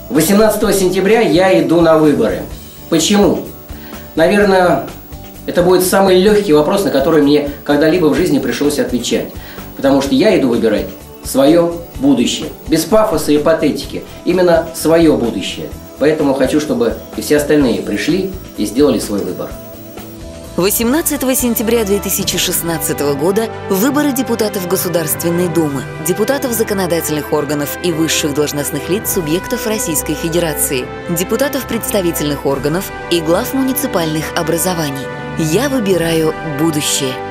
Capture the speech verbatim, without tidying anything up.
восемнадцатого сентября я иду на выборы. Почему? Наверное, это будет самый легкий вопрос, на который мне когда-либо в жизни пришлось отвечать. Потому что я иду выбирать свое будущее. Без пафоса и патетики. Именно свое будущее. Поэтому хочу, чтобы и все остальные пришли и сделали свой выбор. восемнадцатого сентября две тысячи шестнадцатого года выборы депутатов Государственной Думы, депутатов законодательных органов и высших должностных лиц субъектов Российской Федерации, депутатов представительных органов и глав муниципальных образований. Я выбираю будущее.